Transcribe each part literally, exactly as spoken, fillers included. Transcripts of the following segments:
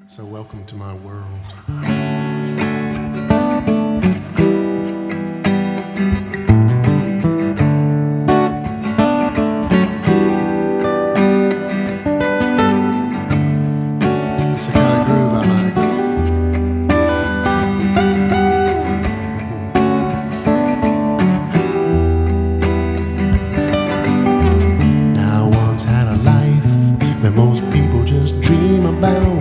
So welcome to my world. It's the kind of groove I like. Now I once had a life that most people just dream about.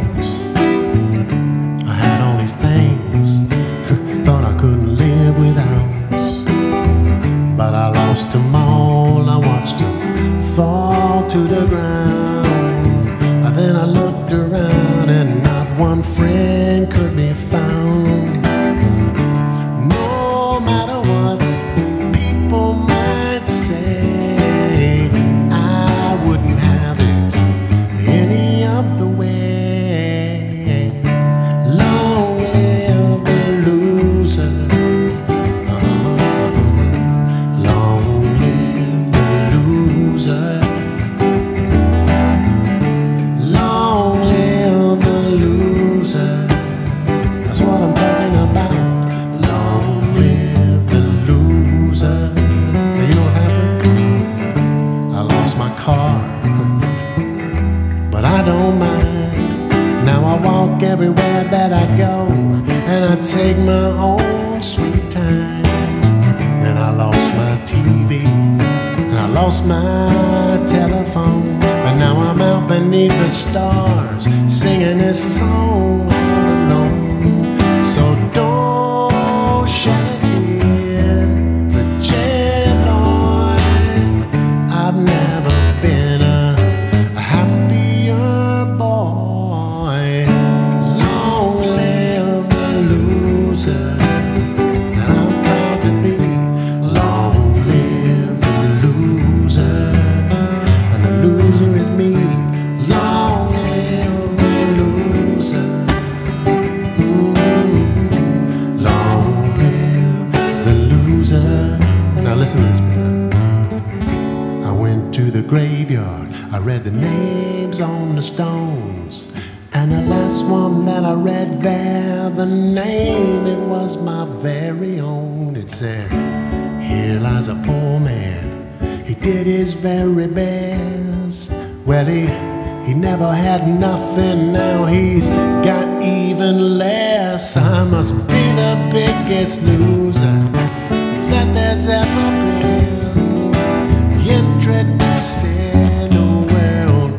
I had all these things, thought I couldn't live without. But I lost them all, I watched them fall to the ground. And then I looked around and not one friend could be found. No matter what people might say, I wouldn't have it any other way. Long live the loser. Long live the loser. Long live the loser. That's what I'm talking about. Long live the loser. Now you know what happened? I lost my car, but I don't mind. Now I walk everywhere that I go, and I take my own sweet time. Then I lost my T V, and I lost my telephone, but now I'm out beneath the stars, singing this song all alone. So don't shed a tear for J-Boy. I've never been a, a happier boy. Long live the loser that I'm proud to be. Long live the loser, and the loser is me. Long live the loser. Mm. Long live the loser. Now listen to this, man. I went to the graveyard, I read the names on the stones, and the last one that I read there, the name, it was my very own. It said, here lies a poor man, he did his very best. Well, he, he never had nothing, now he's got even less. I must be the biggest loser that there's ever been. Introducing a world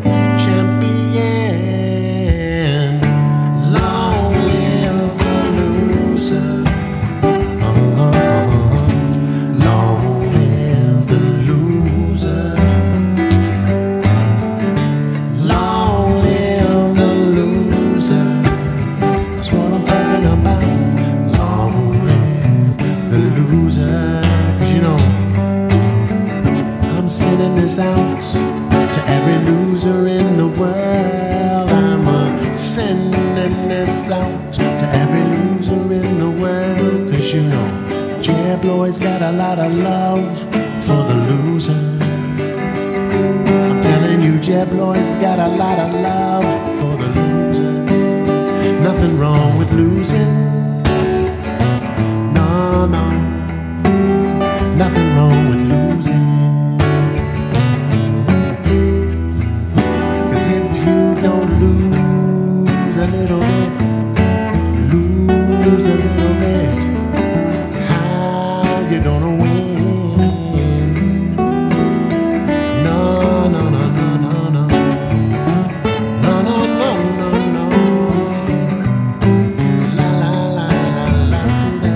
champion. Long live the loser. Uh-huh. Long live the loser. Long live the loser. That's what I'm talking about. Long live the loser. 'Cause you know, I'm sending this out to every loser in the world. I'm uh, sending this out to every loser in the world. 'Cause you know, J-Boy's got a lot of love for the loser. I'm telling you, J-Boy's got a lot of love for the loser. Nothing wrong with losing. No, no. Nothing wrong with losing. Lose a little bit, lose a little bit. How you gonna win? No, no, no, no, no, no, no, no, no, no, no. La la la la la da.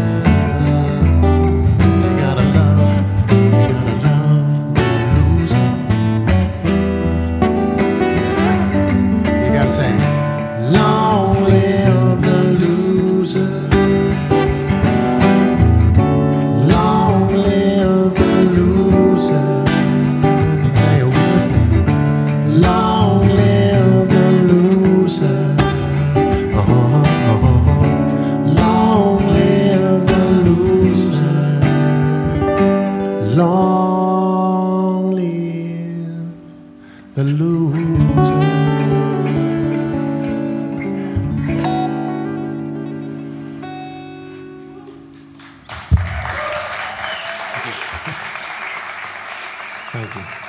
You gotta love, you gotta love the loser. You gotta say, long live the loser. Long live the loser. Are you with me? Long live the loser. Uh-huh, uh-huh. Long live the loser. Long live the loser. Thank you.